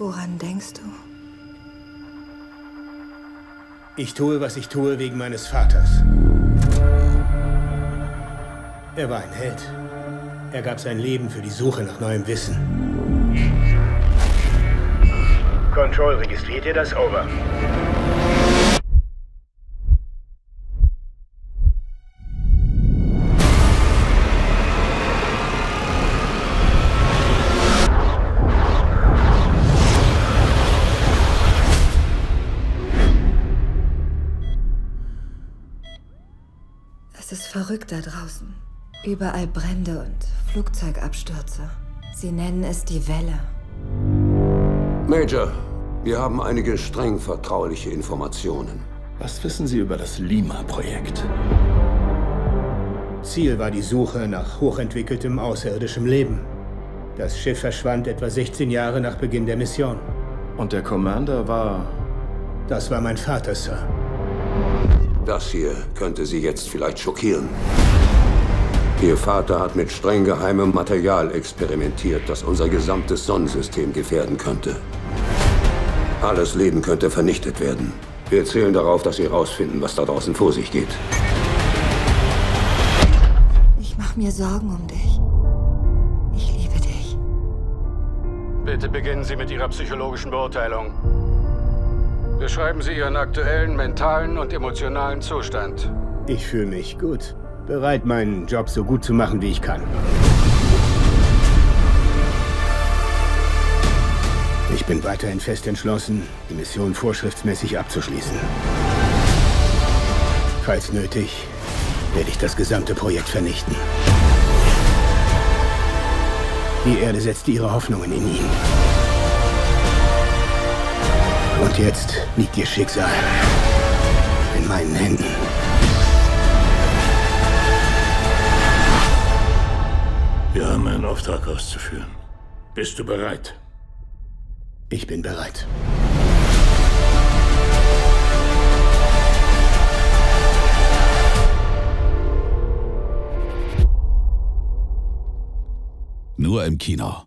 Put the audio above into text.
Woran denkst du? Ich tue, was ich tue, wegen meines Vaters. Er war ein Held. Er gab sein Leben für die Suche nach neuem Wissen. Control, registriert ihr das? Over. Es ist verrückt da draußen. Überall Brände und Flugzeugabstürze. Sie nennen es die Welle. Major, wir haben einige streng vertrauliche Informationen. Was wissen Sie über das Lima-Projekt? Ziel war die Suche nach hochentwickeltem außerirdischem Leben. Das Schiff verschwand etwa 16 Jahre nach Beginn der Mission. Und der Commander war... Das war mein Vater, Sir. Das hier könnte Sie jetzt vielleicht schockieren. Ihr Vater hat mit streng geheimem Material experimentiert, das unser gesamtes Sonnensystem gefährden könnte. Alles Leben könnte vernichtet werden. Wir zählen darauf, dass Sie herausfinden, was da draußen vor sich geht. Ich mache mir Sorgen um dich. Ich liebe dich. Bitte beginnen Sie mit Ihrer psychologischen Beurteilung. Beschreiben Sie Ihren aktuellen mentalen und emotionalen Zustand. Ich fühle mich gut. Bereit, meinen Job so gut zu machen, wie ich kann. Ich bin weiterhin fest entschlossen, die Mission vorschriftsmäßig abzuschließen. Falls nötig, werde ich das gesamte Projekt vernichten. Die Erde setzte ihre Hoffnungen in ihn. Und jetzt liegt ihr Schicksal in meinen Händen. Wir haben einen Auftrag auszuführen. Bist du bereit? Ich bin bereit. Nur im Kino.